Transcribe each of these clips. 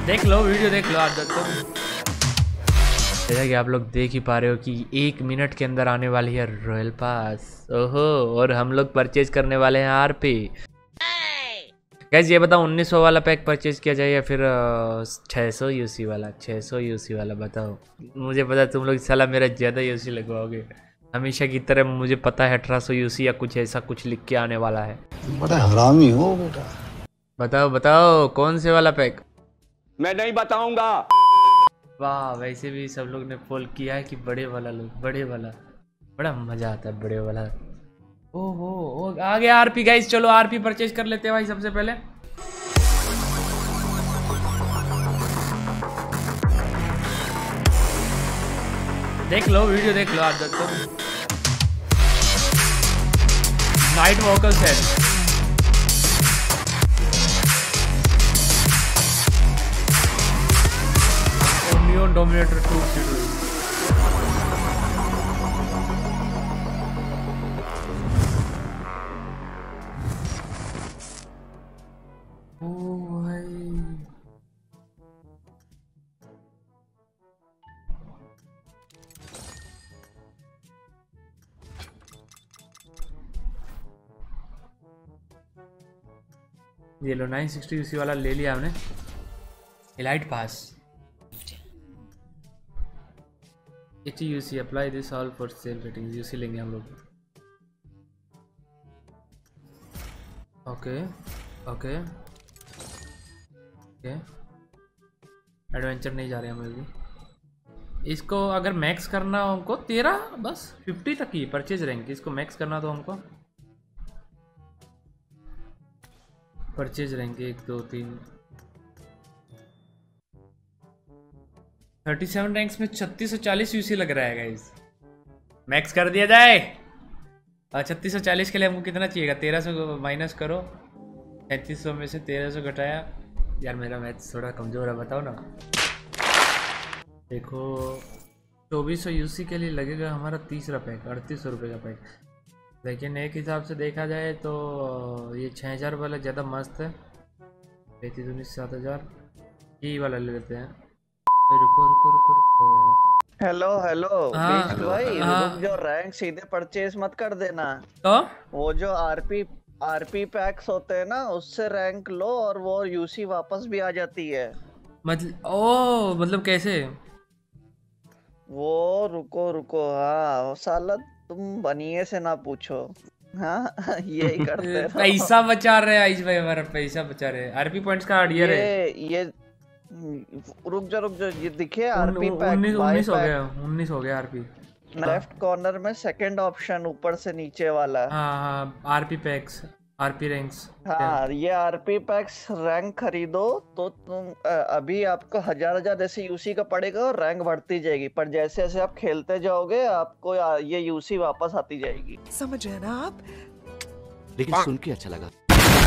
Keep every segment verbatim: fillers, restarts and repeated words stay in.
देख लो वीडियो देख लो आप दोस्तों। जैसा कि आप लोग देख ही पा रहे हो कि एक मिनट के अंदर आने वाली है रॉयल पास। ओहो, और हम लोग परचेज करने वाले हैं आरपी। गाइस ये बताओ उन्नीस सौ वाला पैक परचेज किया जाए या फिर छः सौ यूसी वाला? छः सौ यूसी वाला बताओ। मुझे पता तुम लोग साला मेरा ज़्यादा यूसी लगवाओगे हमेशा की तरह। मुझे पता है अठारह सौ यूसी या कुछ ऐसा कुछ लिख के आने वाला है। बड़ा हरामी हो बेटा। बताओ बताओ कौन से वाला पैक? मैं नहीं बताऊंगा। वाह, वैसे भी सब लोग ने पोल किया है कि बड़े वाला लो, बड़े वाला बड़ा मजा आता है बड़े वाला। ओहो ओ, आ गया आरपी। गाइस चलो आरपी परचेज कर लेते हैं भाई सबसे पहले। देख लो वीडियो देख लो आप दोस्तों। नाइट वॉकर सेट ओमनियन डोमिनेटर टू सीटर। ये लो नाइन सिक्सटी यूसी वाला ले लिया हमने। Elite pass eighty UC apply this all for sale ratings. UC लेंगे हम लोग। ओके ओके ओके एडवेंचर नहीं जा रहे हम लोग। इसको अगर मैक्स करना हो हमको तेरह बस फिफ्टी तक ही परचेज रैंक। इसको मैक्स करना तो हमको परचेज रैंक एक दो तीन थर्टी सेवन रैंक्स में छत्तीस सौ चालीस यूसी लग रहा है गाइस। मैक्स कर दिया जाए। और छत्तीस सौ चालीस के लिए हमको कितना चाहिएगा? तेरह सौ माइनस करो। पैंतीस सौ में से तेरह सौ घटाया। यार मेरा मैथ थोड़ा कमजोर है बताओ ना। देखो चौबीस सौ यूसी के लिए लगेगा हमारा तीसरा पैक अड़तीस सौ रुपये का पैक। लेकिन एक हिसाब से देखा जाए तो ये छः हज़ार वाला ज़्यादा मस्त है। पैंतीस उन्नीस सात हज़ार यही वाला ले लेते हैं। रुको रुको रुको रुको। हेलो हेलो हाँ, बीस्ट भाई हाँ। रुक, जो रैंक सीधे परचेज मत कर देना। तो वो जो आरपी आरपी पैक्स होते हैं ना उससे रैंक लो और वो यूसी वापस भी आ जाती है। मतलब ओ मतलब कैसे? वो रुको रुको हाँ साला तुम बनिए से ना पूछो। हाँ यही करते रहो। पैसा बचा रहे हैं आइज भाई, हमारा पैसा बचा रहे हैं। आरपी पॉइंट्स का आर्डियर है। ये ये रुक जा रुक जा ये दिखे आरपी पैक उन्नीस उन्नीस हो गया उन्नीस हो गया आरपी। लेफ्ट कॉर्नर में सेकंड ऑप्शन ऊपर से नीचे वाला। हाँ हाँ आरपी पैक्स आरपी रैंक्स। हाँ ये आरपी पैक्स रैंक खरीदो तो तुम अ, अभी आपको हजार हजार ऐसे यूसी का पड़ेगा और रैंक बढ़ती जाएगी। पर जैसे जैसे आप खेलते जाओगे आपको आ- ये यूसी वापस आती जाएगी। समझ रहे ना आप? लेकिन सुन के अच्छा लगा।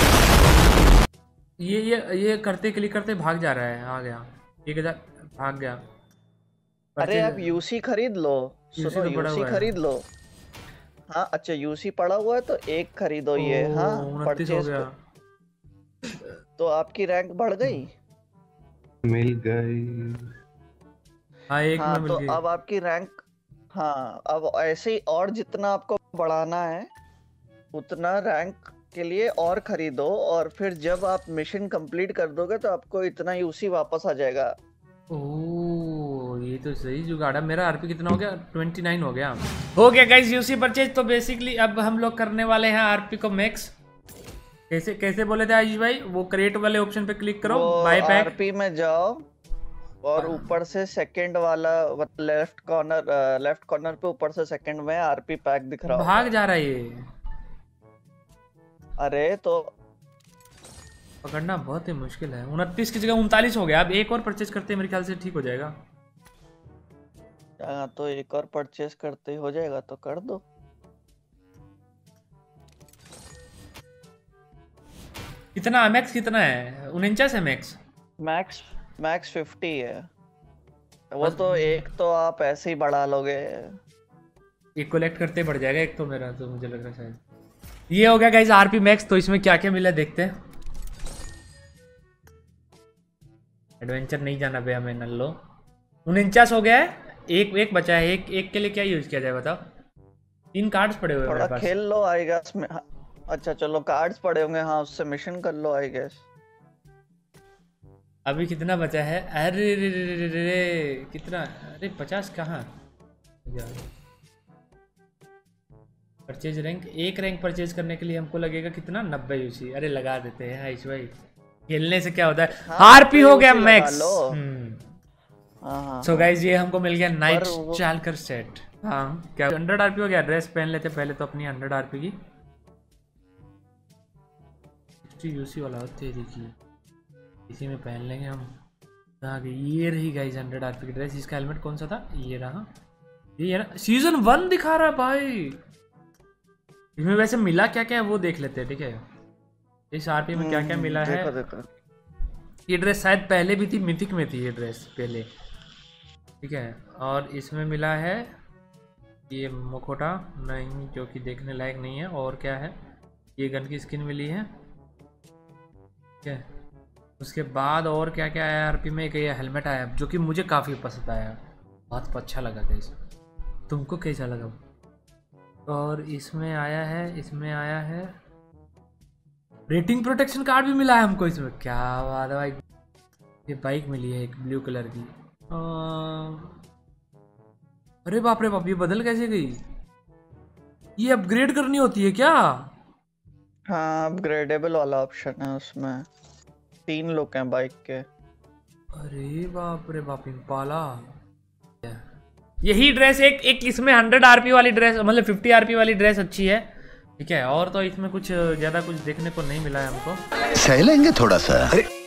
ये ये ये करते क्लिक करते भाग जा रहा है। आ गया एक हजार भाग गया। अरे आप यूसी खरीद लो। यूसी सुनो तो पड़ा यूसी हुआ है। खरीद लो। हाँ अच्छा यूसी पड़ा हुआ है तो एक खरीदो ये। ओ, हाँ उनतीस हो परचेज गया। तो आपकी रैंक बढ़ गई। मिल गई। हाँ एक हाँ में तो मिल गई। अब आपकी रैंक हाँ अब ऐसे ही और जितना आपको बढ़ाना है उतना रैंक के लिए और खरीदो और फिर जब आप मिशन कंप्लीट कर दोगे तो आपको इतना यूसी वापस आ जाएगा। ओह ये तो सही जुगाड़ है। मेरा आरपी कितना हो गया? उनतीस हो गया हो गया गाइस यूसी परचेज। तो बेसिकली अब हम लोग करने वाले हैं आरपी को मैक्स। कैसे कैसे बोले थे आयुष भाई? वो क्रिएट वाले ऑप्शन पे क्लिक करो, बाय पैक। आरपी में जाओ और ऊपर से सेकंड वाला लेफ्ट कॉर्नर लेफ्ट कॉर्नर पे ऊपर से सेकंड में आरपी पैक दिख रहा भाग होगा। जा रहा है ये। अरे तो पकड़ना बहुत ही मुश्किल है। उनतीस की जगह उनतालीस हो गया। अब एक और परचेज करते हैं मेरे ख्याल से ठीक हो जाएगा। हाँ, तो एक और परचेज करते ही हो जाएगा तो कर दो। कितना मैक्स कितना है? उनचास है मैक्स। मैक्स मैक्स फिफ्टी है वो तो एक तो आप ऐसे ही बढ़ा लोगे। एक कलेक्ट करते बढ़ जाएगा एक तो मेरा तो मुझे लग रहा है शायद। ये हो गया गाइस आरपी मैक्स। तो इसमें क्या क्या मिला देखते हैं। एडवेंचर नहीं जाना बे हमें नल्लो। उनचास हो गया है, एक एक बचा है। एक एक के लिए क्या यूज किया जाए बताओ? तीन कार्ड्स पड़े हुए हैं मेरे थोड़ा पास। खेल लो आई गेस में। अच्छा चलो कार्ड्स पड़े होंगे, हाँ उससे मिशन कर लो आई गेस। अभी कितना बचा है? अरे रे रे रे रे रे कितना? अरे पचास कहाँ? परचेज रैंक, एक रैंक परचेज करने के लिए हमको लगेगा कितना? नब्बे यूसी। अरे लगा देते हैं आयुष भाई, खेलने से क्या होता है। आरपी हो गया मैक्स। सो गाइस ये हमको मिल गया नाइट चालकर सेट। हाँ क्या हंड्रेड आरपी हो गया। ड्रेस पहन लेते पहले तो अपनी हंड्रेड आरपी की। सिक्सटी यूसी वाला होते है, देखिए इसी में पहन लेंगे हम। कहाँ गई? ये रही गाइस हंड्रेड आरपी की ड्रेस। इसका हेलमेट कौन सा था? ये रहा, ये है ना। सीजन वन दिखा रहा है भाई। इसमें वैसे मिला क्या क्या है वो देख लेते हैं, ठीक है। इस आरपी में क्या क्या मिला है। देखो देखो। ये ड्रेस शायद पहले भी थी, मिथिक में थी ये ड्रेस पहले, ठीक है। और इसमें मिला है ये मुखोटा नहीं, जो कि देखने लायक नहीं है। और क्या है? ये गन की स्किन मिली है, ठीक है। उसके बाद और क्या क्या आया आरपी में? एक ये हेलमेट आया जो कि मुझे काफ़ी पसंद आया, बहुत अच्छा लगा गाइस। तुमको कैसा लगा? और इसमें आया है, इसमें आया है रेटिंग प्रोटेक्शन कार्ड भी मिला है हमको इसमें। क्या बात है भाई। ये बाइक मिली है एक ब्लू कलर की। आ... अरे बाप रे बाप, ये बदल कैसे गई? ये अपग्रेड करनी होती है क्या? हाँ अपग्रेडेबल वाला ऑप्शन है उसमें। तीन लोग हैं बाइक के। अरे बाप रे बाप, इम्पाला। यही ड्रेस एक एक इसमें हंड्रेड आरपी वाली ड्रेस, मतलब फिफ्टी आरपी वाली ड्रेस अच्छी है, ठीक है। और तो इसमें कुछ ज्यादा कुछ देखने को नहीं मिला है हमको। सह लेंगे थोड़ा सा। अरे